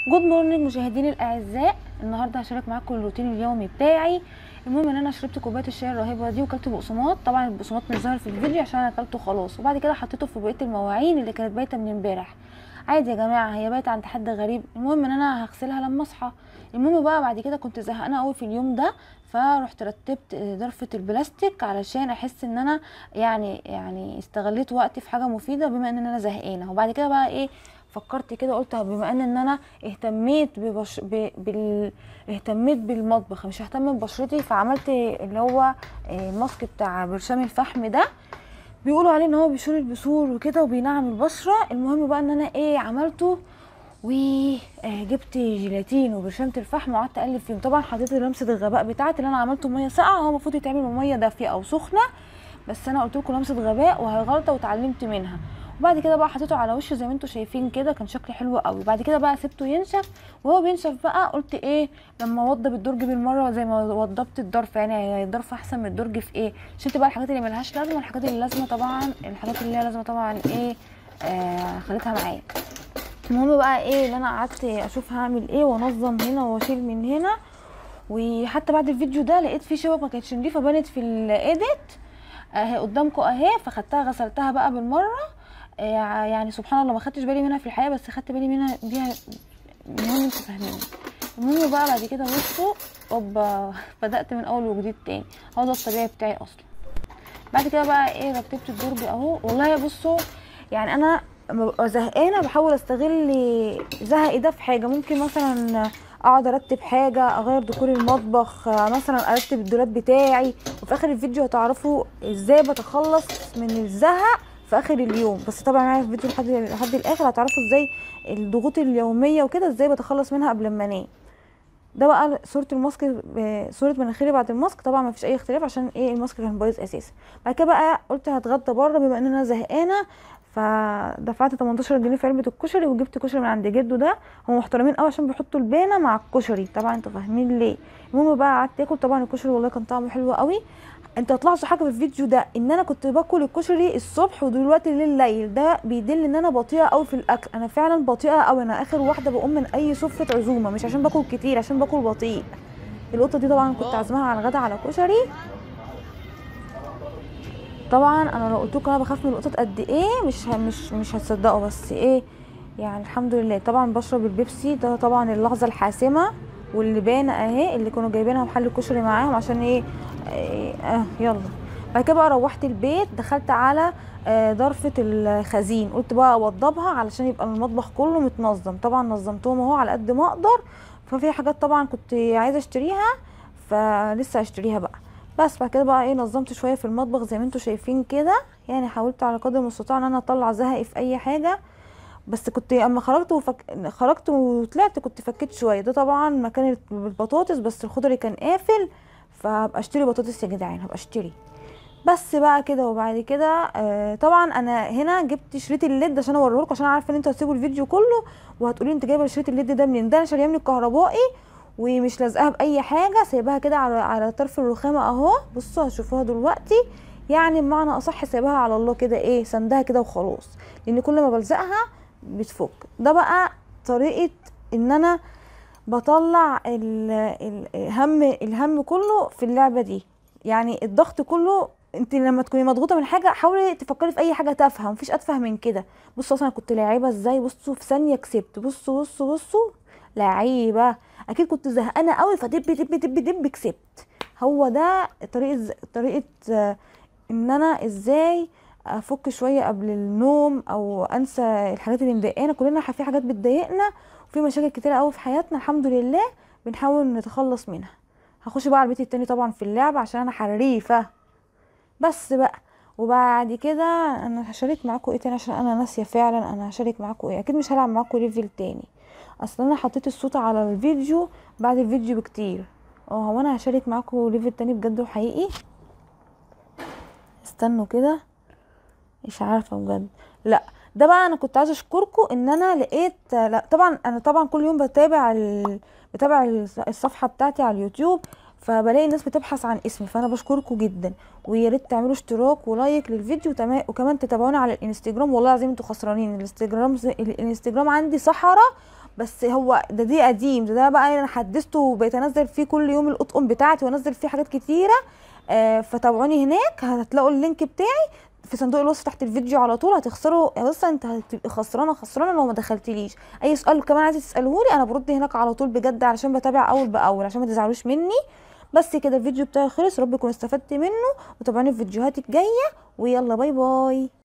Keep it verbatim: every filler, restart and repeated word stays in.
جود مورنينج مشاهديني الاعزاء، النهارده هشارك معاكم الروتين اليومي بتاعي. المهم ان انا شربت كوبايه الشاي الرهيبه دي وكلت بقسماط. طبعا البقسماط مش ظاهر في الفيديو عشان انا اكلته خلاص، وبعد كده حطيته في بقيه المواعين اللي كانت بايته من امبارح. عادي يا جماعه، هي بايته عند حد غريب، المهم ان انا هغسلها لما اصحى. المهم بقى بعد كده كنت زهقانه قوي في اليوم ده، فرحت رتبت ظرفه البلاستيك علشان احس ان انا يعني يعني استغليت وقتي في حاجه مفيده بما ان انا زهقانه. وبعد كده بقى ايه، فكرت كده قلت بما ان ان انا اهتميت ببش... ب... بال... اهتميت بالمطبخ، مش ههتم ببشرتي، فعملت اللي هو الماسك بتاع برشام الفحم ده. بيقولوا عليه ان هو بيشيل البثور وكده وبينعم البشره. المهم بقى ان انا ايه عملته، وجبت جيلاتين وبرشامه الفحم وقعدت اقلب فيهم. طبعا حطيت لمسه الغباء بتاعتي اللي انا عملته ميه ساقعه، هو المفروض يتعمل بميه دافيه او سخنه، بس انا قلت لكم لمسه غباء وهي غلطه واتعلمت منها. وبعد كده بقى حطيته على وشه زي ما انتم شايفين كده، كان شكله حلو قوي. بعد كده بقى سبته ينشف، وهو بينشف بقى قلت ايه لما اوضب الدرج بالمره زي ما وضبت الضرفه، يعني الضرفه احسن من الدرج في ايه، شلت بقى الحاجات اللي ملهاش لازمه، الحاجات اللي لازمه طبعا الحاجات اللي ليها لازمه طبعا ايه آه خليتها معايا. المهم بقى ايه اللي انا قعدت اشوف هعمل ايه وانظم هنا واشيل من هنا. وحتى بعد الفيديو ده لقيت في شبك ما كانتش نضيفه بانت في الايديت اهي قدامكم اهي، فخدتها غسلتها بقى بالمره. آه يعني سبحان الله ما خدتش بالي منها في الحياه، بس خدت بالي منها بيها. المهم انتوا فاهمين. المهم بقى بعد كده بصوا، اوبا بدات من اول وجديد تاني، هو ده الطبيعي بتاعي اصلا. بعد كده بقى ايه رتبت الدرج اهو. والله بصوا يعني انا لما ببقى زهقانه بحاول استغل زهقي ده في حاجه، ممكن مثلا اقعد ارتب حاجه، اغير ديكور المطبخ، مثلا ارتب الدولاب بتاعي. وفي اخر الفيديو هتعرفوا ازاي بتخلص من الزهق في اخر اليوم. بس طبعا معايا في الفيديو لحد لحد الاخر هتعرفوا ازاي الضغوط اليوميه وكده ازاي بتخلص منها قبل ما انام. ده بقى صوره الماسك، صوره مناخيري بعد الماسك. طبعا ما فيش اي اختلاف عشان ايه الماسك كان بايظ اساسا. بعد كده بقى قلت هتغدى بره بما ان انا زهقانه، فدفعت تمنتاشر جنيه في علبه الكشري، وجبت كشري من عند جده. ده هم محترمين قوي عشان بيحطوا البانه مع الكشري، طبعا انتوا فاهمين ليه. المهم بقى قعدت اكل. طبعا الكشري والله كان طعمه حلو قوي. انتوا هتلاحظوا حاجه في الفيديو ده، ان انا كنت باكل الكشري الصبح ودلوقتي لليل. ده بيدل ان انا بطيئه قوي في الاكل، انا فعلا بطيئه قوي، انا اخر واحده بقوم من اي سفره عزومه، مش عشان باكل كتير، عشان باكل بطيء. القطه دي طبعا كنت عازمها على الغدا على كشري. طبعا انا لو قلت لكم انا بخاف من القطط قد ايه مش مش مش هتصدقوا، بس ايه يعني الحمد لله. طبعا بشرب البيبسي ده طبعا اللحظه الحاسمه، واللي باينه اهي اللي كانوا جايبينها محل الكشري معاهم عشان ايه, إيه اه يلا. بعد كده بقى روحت البيت، دخلت على آه ضرفه الخزين، قلت بقى اوضبها علشان يبقى المطبخ كله متنظم. طبعا نظمتهم اهو على قد ما اقدر. ففي حاجات طبعا كنت عايزه اشتريها فلسه هشتريها بقى. بس بعد كده بقى ايه نظمت شويه في المطبخ زي ما انتم شايفين كده، يعني حاولت على قدر المستطاع ان انا اطلع زهقي في اي حاجه. بس كنت اما خرجت وفك... خرجت وطلعت كنت فكيت شويه. ده طبعا مكان البطاطس بس الخضري كان قافل، فهبقى اشتري بطاطس يا جدعان، هبقى اشتري. بس بقى كده. وبعد كده آه طبعا انا هنا جبت شريط الليد عشان اوريه لكم، عشان عارفه ان انتوا هتسيبوا الفيديو كله وهتقولوا انت جايبه شريط الليد ده منين. ده انا شاريه من الكهربائي ومش لازقاها باي حاجه، سايباها كده على على طرف الرخامه اهو. بصوا هتشوفوها دلوقتي، يعني بمعنى اصح سايباها على الله كده، ايه سندها كده وخلاص، لان كل ما بلزقها بتفك. ده بقى طريقه ان انا بطلع الهم الهم كله في اللعبه دي، يعني الضغط كله. انت لما تكوني مضغوطه من حاجه حاولي تفكري في اي حاجه تافهه، مفيش اتفه من كده. بصوا اصلا كنت لعيبه ازاي، بصوا في ثانيه كسبت. بصوا بصوا بصوا لعيبه. اكيد كنت زهقانه قوي فدب دب دب دب كسبت. هو ده طريقه طريقه ان انا ازاي افك شويه قبل النوم او انسى الحاجات اللي مضايقانا. كلنا في حاجات بتضايقنا وفي مشاكل كتيره قوي في حياتنا، الحمد لله بنحاول نتخلص منها. هخش بقى على البيت التاني طبعا في اللعبه عشان انا حريفه. بس بقى وبعد كده انا هشارك معاكم ايه تاني عشان انا ناسيه فعلا. انا هشارك معاكم ايه، اكيد مش هلعب معاكم ليفل تاني، اصل انا حطيت الصوت على الفيديو بعد الفيديو بكتير. اه هو انا هشارك معاكم ليفل تاني بجد وحقيقي. استنوا كده، مش عارفه بجد. لا ده بقى انا كنت عايزه اشكركم ان انا لقيت. لا طبعا انا طبعا كل يوم بتابع ال... بتابع الصفحه بتاعتي على اليوتيوب، فبلاقي الناس بتبحث عن اسمي، فانا بشكركم جدا. ويا ريت تعملوا اشتراك ولايك للفيديو تمام، وكمان تتابعوني على الانستجرام. والله العظيم انتوا خسرانين، الانستجرام الانستجرام عندي صحراء بس هو ده دي قديم، ده, ده بقى انا حدثته وبقيت انزل فيه كل يوم الاطقم بتاعتي وانزل فيه حاجات كتيره. آه فتابعوني هناك، هتلاقوا اللينك بتاعي في صندوق الوصف تحت الفيديو على طول. هتخسروا بص، انت هتبقي خسرانه خسرانه لو ما دخلتليش. اي سؤال كمان عايزه تسالهولي انا برد هناك على طول بجد، علشان بتابع اول باول عشان ما تزعلوش مني. بس كده الفيديو بتاعي خلص، رب يكون استفدت منه، وتابعوني في فيديوهاتي الجايه، ويلا باي باي.